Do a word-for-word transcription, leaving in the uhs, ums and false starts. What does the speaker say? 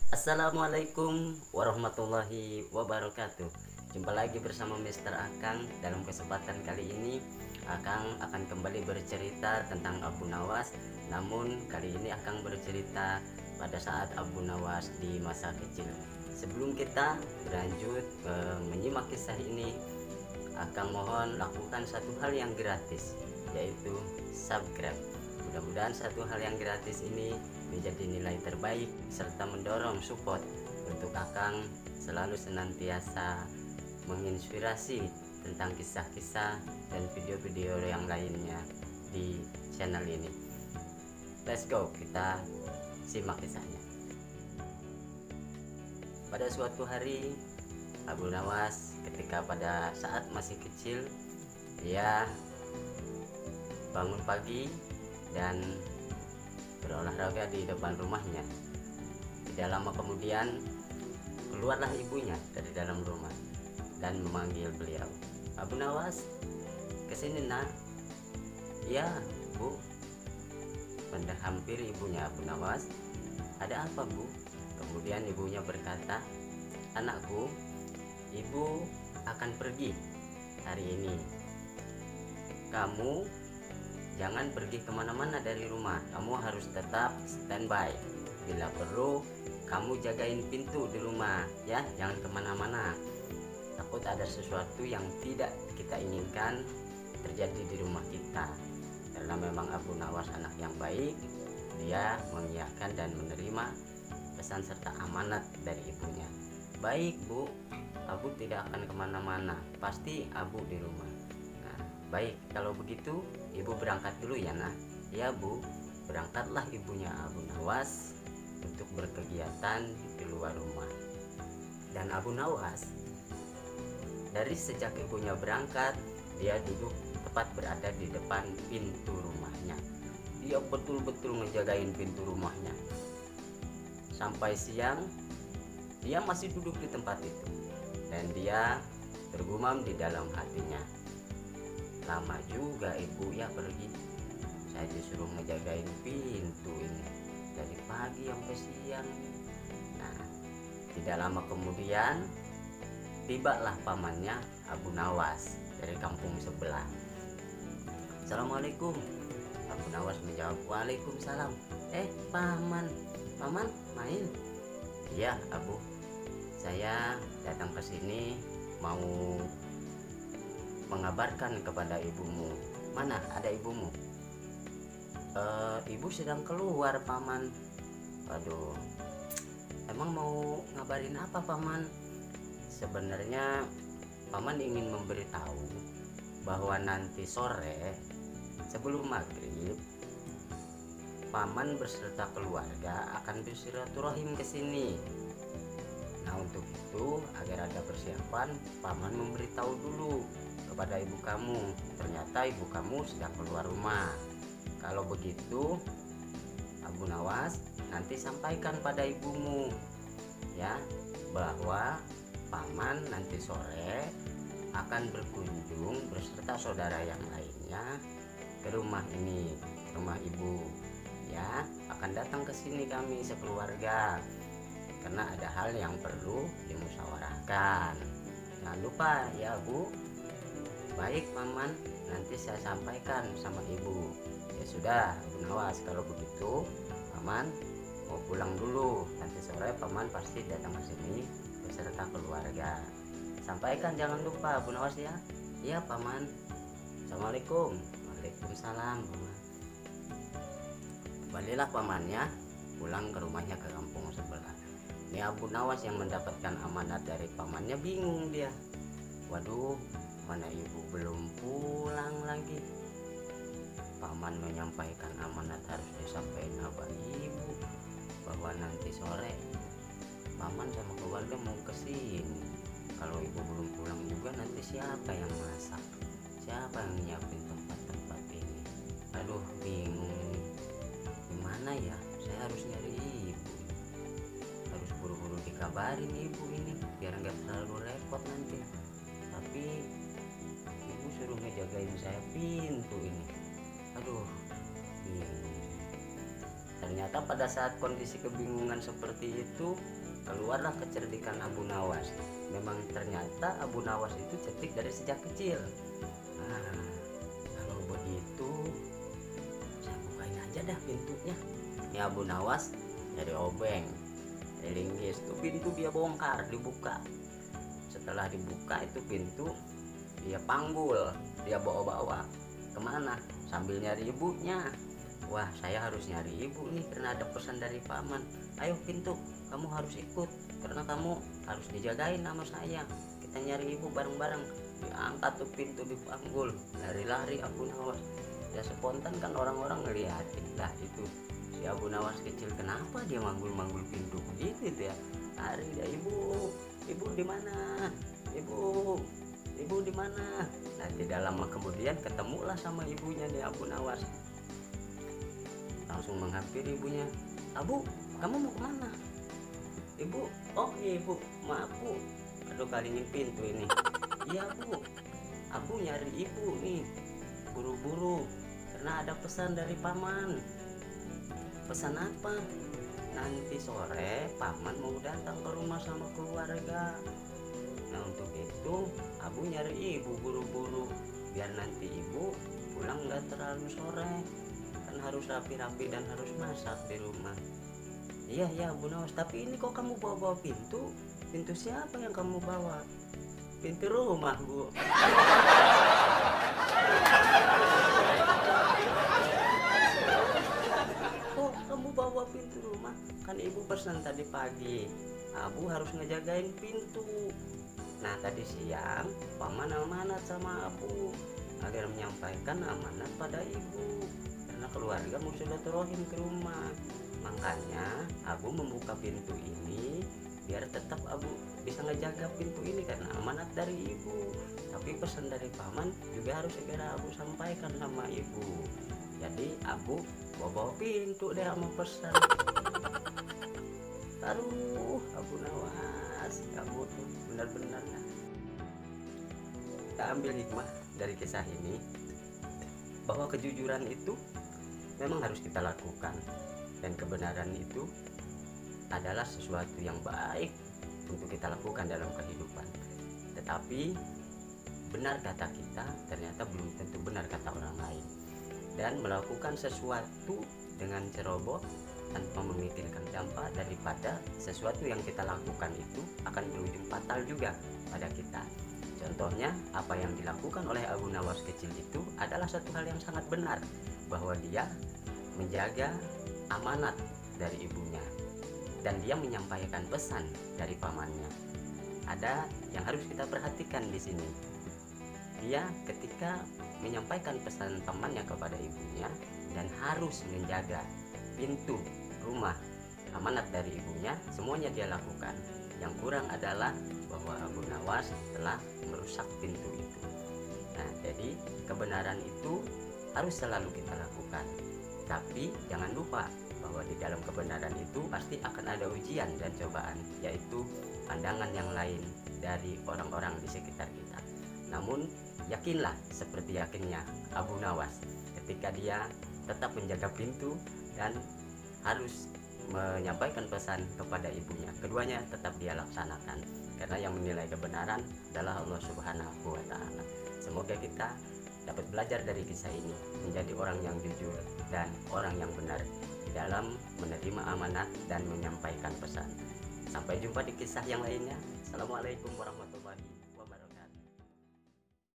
Assalamualaikum warahmatullahi wabarakatuh. Jumpa lagi bersama Mister Akang. Dalam kesempatan kali ini Akang akan kembali bercerita tentang Abu Nawas. Namun kali ini Akang bercerita pada saat Abu Nawas di masa kecil. Sebelum kita berlanjut eh, menyimak kisah ini, Akang mohon lakukan satu hal yang gratis, yaitu subscribe. Mudah-mudahan satu hal yang gratis ini menjadi nilai terbaik serta mendorong support untuk Akang selalu senantiasa menginspirasi tentang kisah-kisah dan video-video yang lainnya di channel ini. Let's go, kita simak kisahnya. Pada suatu hari, Abu Nawas ketika pada saat masih kecil, dia bangun pagi dan berolahraga di depan rumahnya. Tidak lama kemudian keluarlah ibunya dari dalam rumah dan memanggil beliau. Abu Nawas, kesini nak. Ya bu. Menghampiri ibunya Abu Nawas. Ada apa bu? Kemudian ibunya berkata, anakku, ibu akan pergi hari ini. Kamu jangan pergi kemana-mana dari rumah. Kamu harus tetap standby. Bila perlu, kamu jagain pintu di rumah, ya. Jangan kemana-mana. Takut ada sesuatu yang tidak kita inginkan terjadi di rumah kita. Karena memang Abu Nawas anak yang baik, dia mengiyakan dan menerima pesan serta amanat dari ibunya. Baik bu, Abu tidak akan kemana-mana. Pasti Abu di rumah. Baik, kalau begitu ibu berangkat dulu ya nak. Ya bu. Berangkatlah ibunya Abu Nawas untuk berkegiatan di luar rumah. Dan Abu Nawas dari sejak ibunya berangkat, dia duduk tepat berada di depan pintu rumahnya. Dia betul-betul ngejagain pintu rumahnya. Sampai siang dia masih duduk di tempat itu. Dan dia bergumam di dalam hatinya, lama juga ibu ya pergi, saya disuruh ngejagain pintu ini dari pagi sampai siang. Nah, tidak lama kemudian tibalah pamannya Abu Nawas dari kampung sebelah. Assalamualaikum. Abu Nawas menjawab, waalaikumsalam. Eh paman, paman main? Iya Abu, saya datang ke sini mau mengabarkan kepada ibumu. Mana ada ibumu? E, ibu sedang keluar paman. Waduh, emang mau ngabarin apa paman? Sebenarnya paman ingin memberitahu bahwa nanti sore sebelum maghrib paman beserta keluarga akan bersilaturahim ke sini. Nah untuk itu agar ada persiapan, paman memberitahu dulu kepada ibu kamu. Ternyata ibu kamu sedang keluar rumah. Kalau begitu Abu Nawas nanti sampaikan pada ibumu ya, bahwa paman nanti sore akan berkunjung beserta saudara yang lainnya ke rumah ini, ke rumah ibu ya. Akan datang ke sini kami sekeluarga karena ada hal yang perlu dimusyawarahkan. Jangan lupa ya Bu. Baik paman, nanti saya sampaikan sama ibu. Ya sudah Abu Nawas, kalau begitu paman mau pulang dulu. Nanti sore paman pasti datang ke sini beserta keluarga. Sampaikan jangan lupa Abu Nawas ya. Iya paman. Assalamualaikum. Waalaikumsalam paman. Kembalilah pamannya pulang ke rumahnya ke kampung sebelah. Ini Abu Nawas yang mendapatkan amanat dari pamannya bingung dia. Waduh, mana ibu belum pulang lagi. Paman menyampaikan amanat harus disampaikan sama ibu bahwa nanti sore paman sama keluarga mau kesini. Kalau ibu belum pulang juga nanti siapa yang masak? Siapa yang nyiapin tempat-tempat ini? Aduh bingung ini. Gimana ya? Saya harus nyari ibu. Harus buru-buru dikabarin ibu ini biar nggak terlalu repot nanti. Tapi ibu suruh ngejagain saya pintu ini. Aduh bingung. Dan Ternyata pada saat kondisi kebingungan seperti itu, keluarlah kecerdikan Abu Nawas. Memang ternyata Abu Nawas itu cerdik dari sejak kecil. Nah, kalau begitu saya bukain aja dah pintunya. Ya Abu Nawas dari obeng, dari linggis tuh pintu dia bongkar, dibuka. Setelah dibuka itu pintu, dia panggul, dia bawa-bawa kemana sambil nyari ibunya. Wah, saya harus nyari ibu nih karena ada pesan dari paman. Ayo pintu, kamu harus ikut karena kamu harus dijagain sama saya. Kita nyari ibu bareng-bareng. Diangkat tuh pintu, dipanggul, lari-lari Abu Nawas. Ya spontan kan orang-orang ngeliatin lah itu si Abu Nawas kecil, kenapa dia manggul-manggul pintu gitu itu ya. Lari dia, ibu, ibu di mana? Ibu, ibu di mana? Nah, tidak lama kemudian ketemulah sama ibunya nih Abu Nawas. Langsung menghampiri ibunya. Abu, kamu mau kemana? Ibu, oh iya ibu, maaf bu, aduh kalingin pintu ini. Iya bu, aku nyari ibu nih, buru-buru karena ada pesan dari paman. Pesan apa? Nanti sore paman mau datang ke rumah sama keluarga. Nah untuk itu Abu nyari ibu buru-buru biar nanti ibu pulang nggak terlalu sore, kan harus rapi-rapi dan harus masak di rumah. Iya ya Bu Nawas, tapi ini kok kamu bawa-bawa pintu? Pintu siapa yang kamu bawa? Pintu rumah bu. Kok kamu bawa pintu rumah? Kan ibu pesan tadi pagi Abu harus ngejagain pintu. Nah tadi siang paman amanat sama Abu agar menyampaikan amanat pada ibu karena keluarga mau silaturahim ke rumah. Makanya Abu membuka pintu ini biar tetap Abu bisa ngejaga pintu ini karena amanat dari ibu. Tapi pesan dari paman juga harus segera Abu sampaikan sama ibu. Jadi Abu bawa pintu deh sama pesan. Aduh Abu Nawas, kamu tuh benar-benar. Kita ambil hikmah dari kisah ini bahwa kejujuran itu memang harus kita lakukan dan kebenaran itu adalah sesuatu yang baik untuk kita lakukan dalam kehidupan. Tetapi benar kata kita ternyata belum tentu benar kata orang lain, dan melakukan sesuatu dengan ceroboh tanpa memikirkan dampak daripada sesuatu yang kita lakukan itu akan berujung fatal juga pada kita. Contohnya apa yang dilakukan oleh Abu Nawas kecil itu adalah satu hal yang sangat benar, bahwa dia menjaga amanat dari ibunya dan dia menyampaikan pesan dari pamannya. Ada yang harus kita perhatikan di sini. Dia ketika menyampaikan pesan pamannya kepada ibunya dan harus menjaga pintu rumah amanat dari ibunya, semuanya dia lakukan. Yang kurang adalah bahwa Abu Nawas telah merusak pintu itu. Nah, jadi kebenaran itu harus selalu kita lakukan. Tapi jangan lupa bahwa di dalam kebenaran itu pasti akan ada ujian dan cobaan, yaitu pandangan yang lain dari orang-orang di sekitar kita. Namun yakinlah seperti yakinnya Abu Nawas ketika dia tetap menjaga pintu dan harus menyampaikan pesan kepada ibunya. Keduanya tetap dia laksanakan karena yang menilai kebenaran adalah Allah Subhanahu wa Ta'ala. Semoga kita dapat belajar dari kisah ini menjadi orang yang jujur dan orang yang benar di dalam menerima amanat dan menyampaikan pesan. Sampai jumpa di kisah yang lainnya. Assalamualaikum warahmatullahi wabarakatuh.